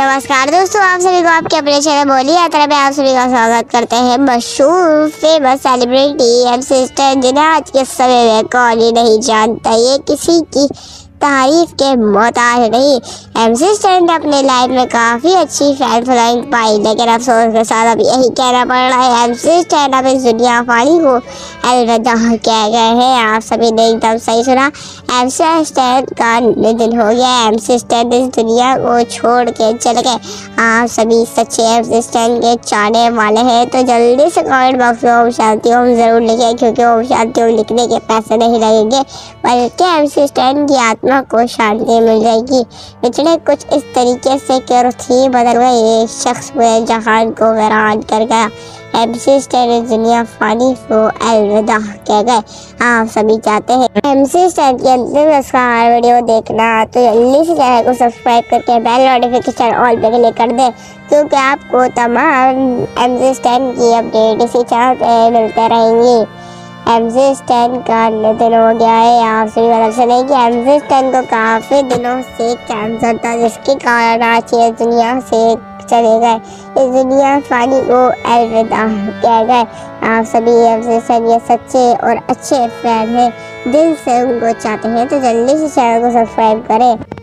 नमस्कार दोस्तों, आप सभी को आपके अपने चैनल बोली यात्रा में आप सभी का स्वागत करते हैं। मशहूर फेमस सेलिब्रिटी एमसी स्टैन, जिन्हें आज के समय में कौन ही नहीं जानता, ये किसी की तारीफ के मोहताज नहीं। एमसी स्टैन ने अपने लाइफ में काफ़ी अच्छी फैन फॉलोइंग पाई, लेकिन अफसोस के साथ अब यही कहना पड़ रहा है एमसी स्टैन अब इस दुनिया फानी को अलविदा कह गए हैं। आप सभी ने एकदम सही सुना, एमसी स्टैन का निधन हो गया। एमसी स्टैन इस दुनिया को छोड़ के चले गए। आप सभी सच्चे एमसी स्टैन के चाहने वाले हैं तो जल्दी से कमेंट बॉक्स में ओम शांति ओम ज़रूर लिखें, क्योंकि ओम शांति ओम लिखने के पैसे नहीं लगेंगे, बल्कि एमसी स्टैन की आत्मा को शांति मिल जाएगी। पिछले कुछ इस तरीके से थी बदल गई, एक शख्स पूरे जहान को वीरान कर गया। एमसी स्टैन इस दुनिया फानी को अलविदा कह गए। आप सभी चाहते हैं एमसी स्टैन की अंतिम संस्कार वीडियो देखना, तो जल्दी से चैनल को सब्सक्राइब करके बेल नोटिफिकेशन ऑल पे क्लिक कर दे, क्योंकि आपको तमाम एमसी स्टैन की अपडेट इसी चैनल पे मिलते रहेंगी। एमसी स्टैन का निधन हो गया है। आप सभी मतलब से नहीं कि एमसी स्टैन को काफ़ी दिनों से कैंसर था, जिसके कारण आज ये दुनिया से चले गए। इस दुनिया फानी को अलविदा कह गए। आप सभी एमसी स्टैन ये सच्चे और अच्छे फैन हैं, दिल से उनको चाहते हैं, तो जल्दी से चैनल को सब्सक्राइब करें।